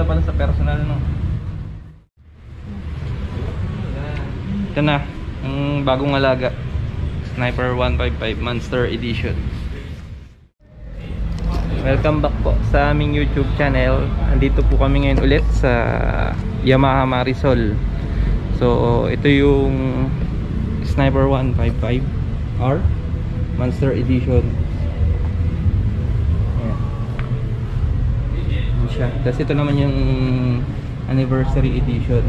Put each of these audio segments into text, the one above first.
pala sa personal, no? Ito na, ang bagong alaga, Sniper 155 Monster Edition. Welcome back po sa aming YouTube channel. Andito po kami ngayon ulit sa Yamaha Marisol. So ito yung Sniper 155R Monster Edition. Ayan. Ayan siya. Tapos ito naman yung Anniversary Edition.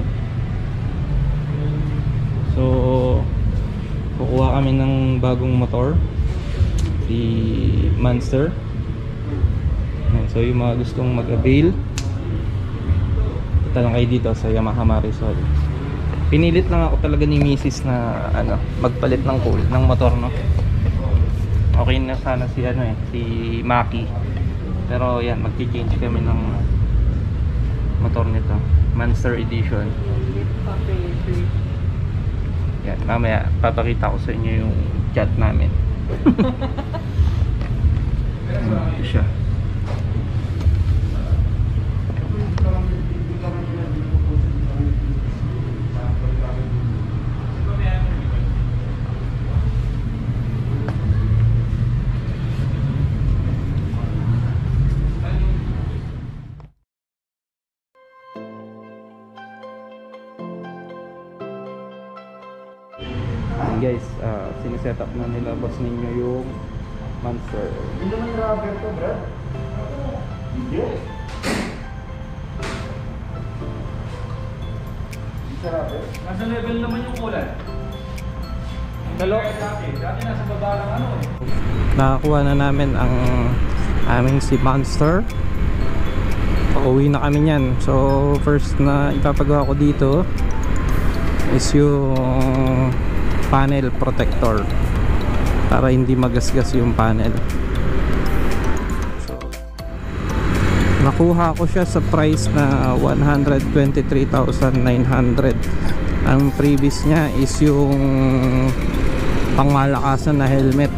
So kukuha kami ng bagong motor, si Monster. So yung mga gustong mag-avail, punta lang kayo dito sa Yamaha Marisol. Pinilit lang ako talaga ni Mrs. na magpalit ng motor, no. Okay na sana si si Maki. Pero yan, magki-change kami ng motor nito, Monster Edition. Yan, mamaya papakita ko sa inyo yung chat namin. Ito siya. Guys, siniset up na nila boss ninyo yung Monster. Hindi naman rubber to, bro. Hindi. Nasa level naman yung kulay. Dati nasa baba lang Nakakuha na namin ang aming si Monster. Pauwi na kami niyan. So first na ipapagawa ko dito is yung panel protector para hindi magasgas yung panel. So nakuha ko siya sa price na 123,900. Ang previous niya is yung pangmalakasan na helmet.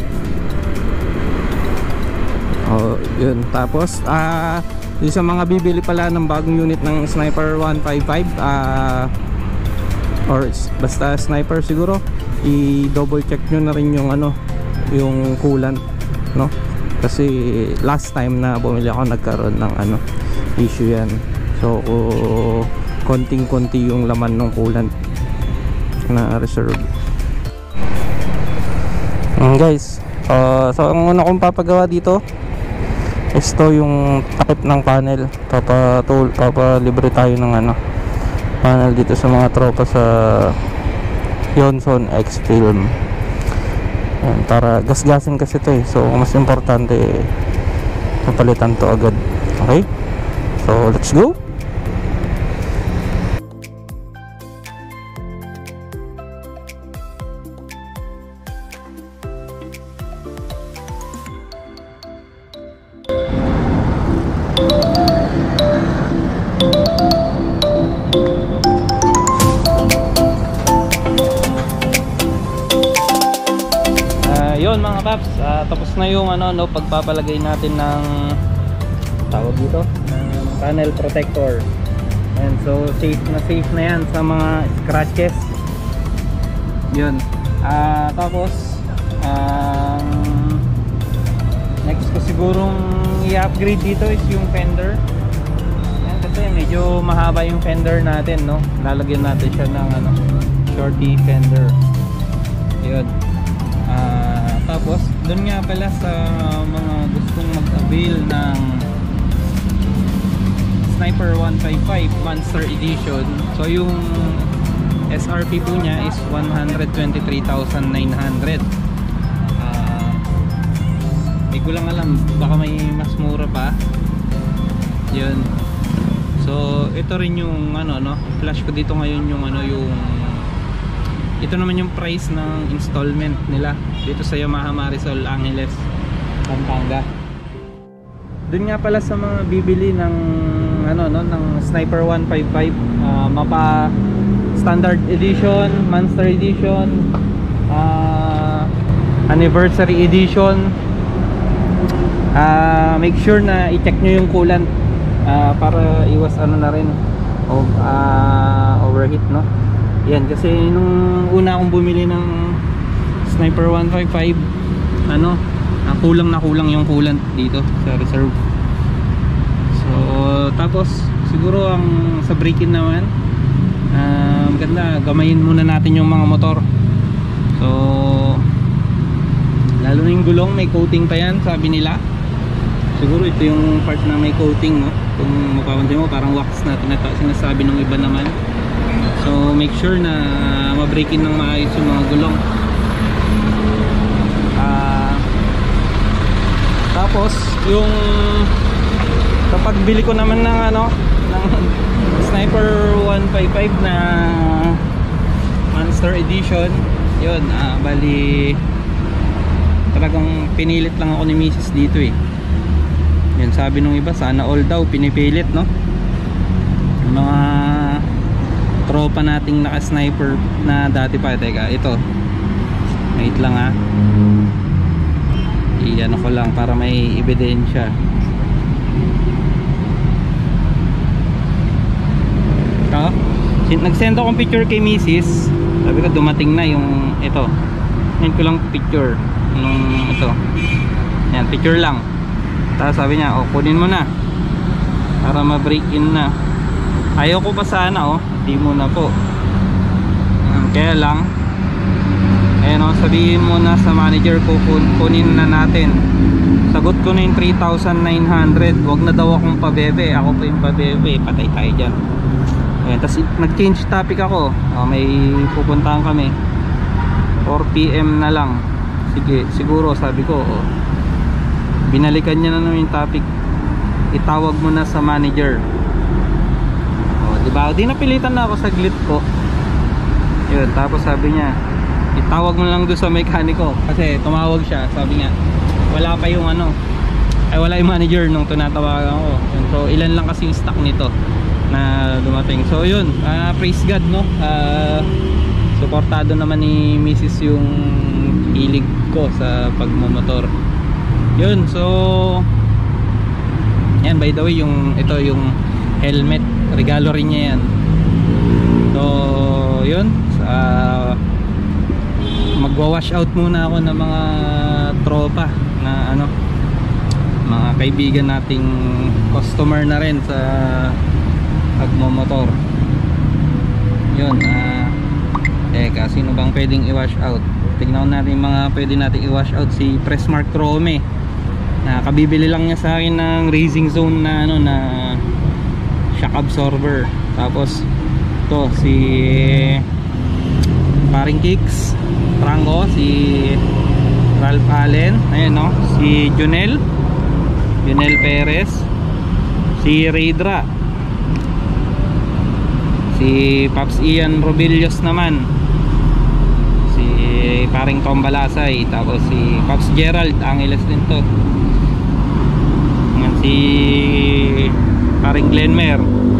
Yun. Tapos yung sa mga bibili pala ng bagong unit ng Sniper 155 or basta Sniper siguro, i-double check nyo na rin yung yung coolant, no? Kasi last time na bumili ako nagkaroon ng issue yan. So konting-konti yung laman ng coolant na reserve. Guys, so ang una kong papagawa dito is to yung takip ng panel. Papalibre tayo ng panel dito sa mga tropa sa Yonson X-Film. Para gasgasin kasi ito eh. So mas importante mapalitan to agad. Okay? So let's go. Yun mga paps, tapos na yung pagpapalagay natin ng tawag dito, ng panel protector. And so safe na yan sa mga scratches. Yun. Tapos next ko sigurong i-upgrade dito is yung fender. Yan, kasi medyo mahaba yung fender natin, no. Lalagyan natin siya ng shorty fender. Yun. Tapos doon nga pala sa mga gustong mag-avail ng Sniper 155 Monster Edition, so yung SRP po niya is 123,900. Hindi ko lang alam, baka may mas mura pa. Yun. So ito rin yung flash ko dito ngayon yung yung ito naman yung price ng installment nila dito sa Yamaha Marisol, Angeles, Pampanga. Doon nga pala sa mga bibili ng ng Sniper 155, mapa Standard Edition, Monster Edition, Anniversary Edition, make sure na i-check nyo yung coolant. para iwas ano na rin overheat, no? Yan, kasi nung una akong bumili ng Sniper 155, ano, kulang yung coolant dito sa reserve. So tapos siguro ang sa break-in naman, maganda gamayin muna natin yung mga motor. So lalo na yung gulong, may coating pa yan, sabi nila. Siguro ito yung part na may coating, no? Kung mapapansin mo, parang wax na sinasabi ng iba naman. So make sure na ma-break-in ng maayos yung mga gulong. Tapos yung kapag bili ko naman ng ano, ng Sniper 155 na Monster Edition, yun, bali talagang pinilit lang ako ni Mrs. dito eh. Yan, sabi nung iba, sana all daw pinipilit, no? Yung mga tropa nating naka-sniper na dati pa. Teka, ito, wait lang ha, i-ano ko lang para may ebidensya. Ito, nag-send akong picture kay Mrs. Sabi ko dumating na yung ito. Send ko lang picture nung ito. Yan, picture lang. Tapos sabi niya, kunin mo na para ma-break in na. Ayaw ko pa sana, di mo na po. Kaya lang, ayun, sabihin mo na sa manager ko, kunin na natin. Sagot ko na yung 3,900. Wag na daw akong pabebe. Ako pa yung pabebe, patay tayo dyan. Ayan, tapos nag-change topic ako. May pupuntahan kami 4 PM na lang. Sige, siguro sabi ko, binalikan niya na naman yung topic. Itawag mo na sa manager. Diba? Di napilitan na ako sa glit ko. Yun, tapos sabi niya, itawag mo lang doon sa mekaniko. Kasi tumawag siya, sabi niya, wala pa yung ano, wala yung manager nung tinatawagan ko. So ilan lang kasi yung stock nito na dumating. So yun, praise God, no? Suportado naman ni Mrs. yung hilig ko sa pagmumotor. Yun, so yan, by the way, yung ito yung helmet, regalo rin niya yan. So yun, magwa-wash out muna ako ng mga tropa na ano, mga kaibigan nating customer na rin sa pagmomotor. Yun, teka, sino bang pwedeng i-wash out? Tignan natin mga pwede natin i-wash out. Si Pressmark Chrome, kabibili lang niya sa akin ng Racing Zone na ano, na shock absorber. Tapos to si Paring Kicks Franco, si Ralph Allen, ayun, no? Si Junel Perez, si Raydra, si Pops Ian Robillos naman, si Paring Tom Balasay, tapos si Pops Gerald Angeles din to. Yan, si Paring Glenmer,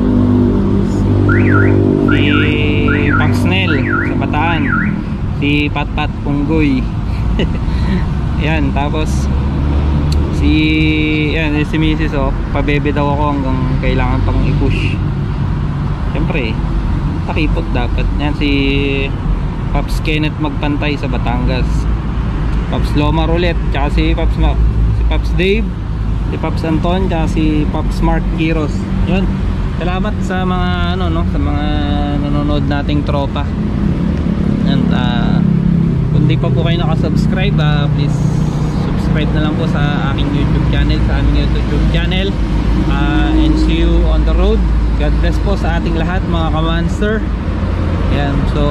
si Pops Nel sa Bataan, si Patpat Punggoy. Yan, tapos si Mrs. pabebe daw ako hanggang kailangan pang i-push. Siyempre, takipot dapat. Yan, si Pops Kenneth Magpantay sa Batangas, Pops Loma Roulette, tsaka si Pops Dave, si Pops Anton, tsaka si Pops Mark Giros. Yun, salamat sa mga ano, no, sa mga nanonood nating tropa. And kung di pa po kayo nakasubscribe, please subscribe na lang po sa aking YouTube channel, sa aming YouTube channel. And see you on the road. God bless po sa ating lahat, mga ka-Monster. Yan, so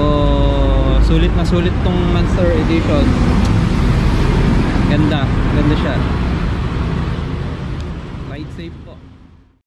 sulit na sulit tong Monster Edition. Ganda siya.